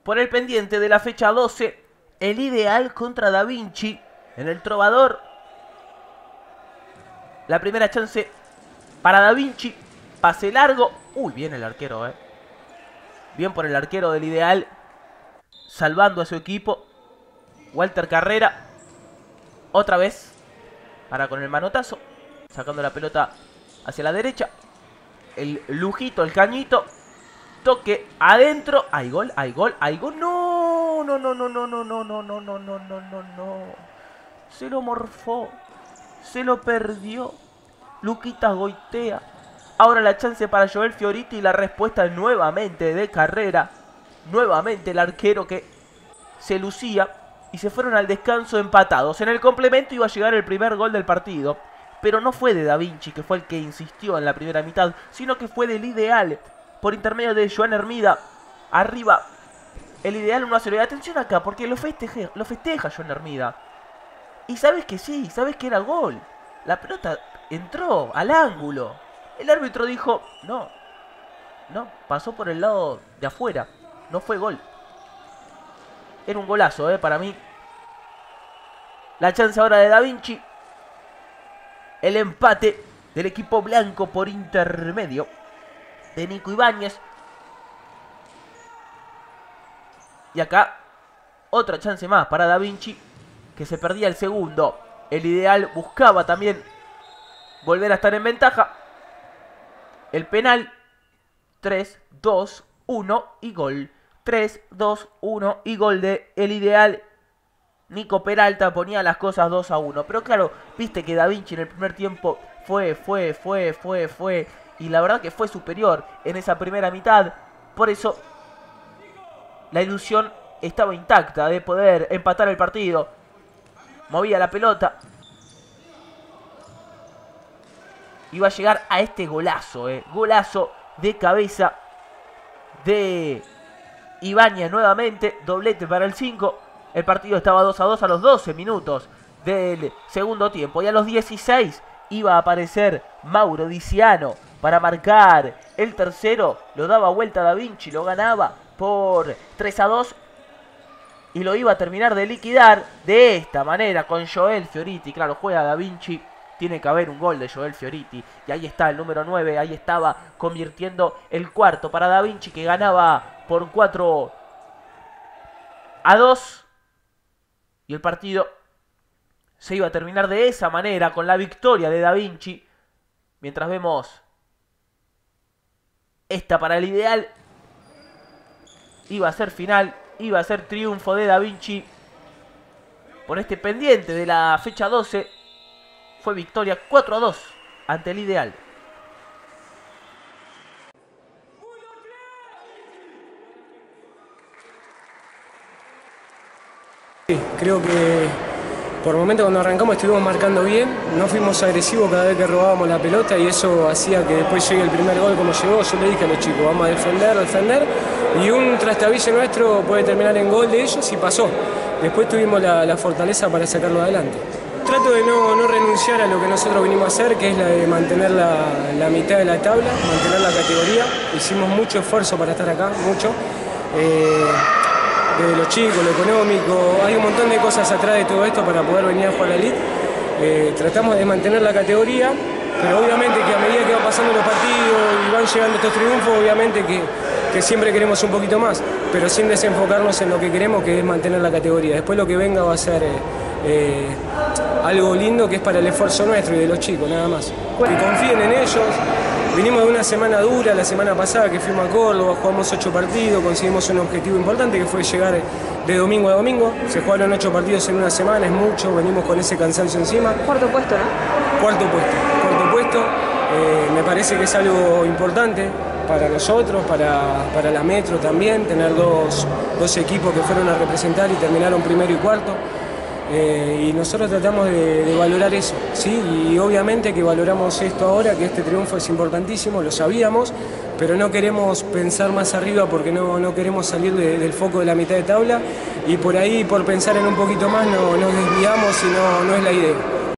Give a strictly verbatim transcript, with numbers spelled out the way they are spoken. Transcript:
por el pendiente de la fecha doce. El Ideal contra Da Vinci en el Trovador. La primera chance para Da Vinci. Pase largo. Uy, bien el arquero, eh. Bien por el arquero del Ideal. Salvando a su equipo. Walter Carrera. Otra vez. Para con el manotazo. Sacando la pelota hacia la derecha. El lujito, el cañito. Toque adentro. Hay gol, hay gol, hay gol. No, no, no, no, no, no, no, no, no, no, no, no, no, no. Se lo morfó. Se lo perdió. Luquitas Goitea. Ahora la chance para Joel Fioriti y la respuesta nuevamente de Carrera. Nuevamente el arquero que se lucía. Y se fueron al descanso empatados. En el complemento iba a llegar el primer gol del partido. Pero no fue de Da Vinci, que fue el que insistió en la primera mitad, sino que fue del Ideal. Por intermedio de Joan Hermida. Arriba. El Ideal uno a cero. Y atención acá, porque lo festeja, lo festeja Joan Hermida. Y sabes que sí, sabes que era gol. La pelota entró al ángulo. El árbitro dijo, no, no, pasó por el lado de afuera. No fue gol. Era un golazo, eh, para mí. La chance ahora de Da Vinci. El empate del equipo blanco por intermedio de Nico Ibáñez. Y acá otra chance más para Da Vinci, que se perdía el segundo. El Ideal buscaba también volver a estar en ventaja. El penal. tres, dos, uno y gol. tres, dos, uno y gol de El Ideal. Nico Peralta ponía las cosas dos a uno. Pero claro, viste que Da Vinci en el primer tiempo fue, fue, fue, fue, fue. Y la verdad que fue superior en esa primera mitad. Por eso la ilusión estaba intacta de poder empatar el partido. Movía la pelota. Iba a llegar a este golazo, eh. Golazo de cabeza de Ibáñez nuevamente. Doblete para el cinco. El partido estaba dos a dos a los doce minutos del segundo tiempo. Y a los dieciséis iba a aparecer Mauro Diciano para marcar el tercero. Lo daba vuelta Da Vinci, lo ganaba por tres a dos. Y lo iba a terminar de liquidar de esta manera con Joel Fioriti. Claro, juega Da Vinci. Tiene que haber un gol de Joel Fioriti. Y ahí está el número nueve. Ahí estaba convirtiendo el cuarto para Da Vinci, que ganaba por cuatro a dos. Y el partido se iba a terminar de esa manera, con la victoria de Da Vinci. Mientras vemos esta para el Ideal. Iba a ser final, iba a ser triunfo de Da Vinci. Por este pendiente de la fecha doce. Fue victoria cuatro a dos ante el Ideal. Sí, creo que por momentos cuando arrancamos estuvimos marcando bien, no fuimos agresivos cada vez que robábamos la pelota y eso hacía que después llegue el primer gol como llegó. Yo le dije a los chicos, vamos a defender, defender, y un trastabillo nuestro puede terminar en gol de ellos y pasó. Después tuvimos la, la fortaleza para sacarlo adelante. Trato de no, no renunciar a lo que nosotros vinimos a hacer, que es la de mantener la, la mitad de la tabla, mantener la categoría. Hicimos mucho esfuerzo para estar acá, mucho. Eh, desde los chicos, lo económico, hay un montón de cosas atrás de todo esto para poder venir a jugar la Elite. Eh, tratamos de mantener la categoría, pero obviamente que a medida que van pasando los partidos y van llegando estos triunfos, obviamente que, que siempre queremos un poquito más, pero sin desenfocarnos en lo que queremos, que es mantener la categoría. Después lo que venga va a ser eh, eh, algo lindo, que es para el esfuerzo nuestro y de los chicos, nada más. Que confíen en ellos. Vinimos de una semana dura, la semana pasada que fuimos a Córdoba, jugamos ocho partidos, conseguimos un objetivo importante que fue llegar de domingo a domingo. Se jugaron ocho partidos en una semana, es mucho, venimos con ese cansancio encima. Cuarto puesto, ¿no? Cuarto puesto, cuarto puesto. Eh, me parece que es algo importante para nosotros, para, para la Metro también, tener dos, dos equipos que fueron a representar y terminaron primero y cuarto. Eh, y nosotros tratamos de, de valorar eso, ¿sí? Y obviamente que valoramos esto ahora, que este triunfo es importantísimo, lo sabíamos, pero no queremos pensar más arriba porque no, no queremos salir de, del foco de la mitad de tabla y por ahí, por pensar en un poquito más, no, nos desviamos y no, no es la idea.